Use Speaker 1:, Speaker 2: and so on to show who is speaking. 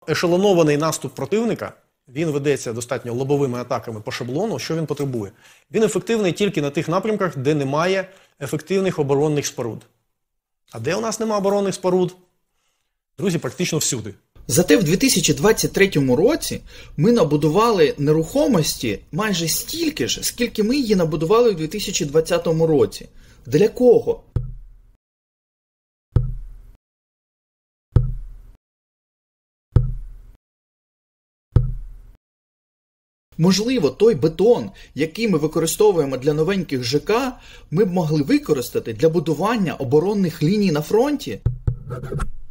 Speaker 1: Ешелонований наступ противника, він ведеться достатньо лобовими атаками по шаблону. Що він потребує? Він ефективний тільки на тих напрямках, де немає ефективних оборонних споруд. А де у нас немає оборонних споруд? Друзі, практично всюди.
Speaker 2: Зате в 2023 році ми набудували нерухомості майже стільки ж, скільки ми її набудували у 2020 році. Для кого? Можливо, той бетон, який ми використовуємо для новеньких ЖК, ми б могли використати для будування оборонних ліній на фронті?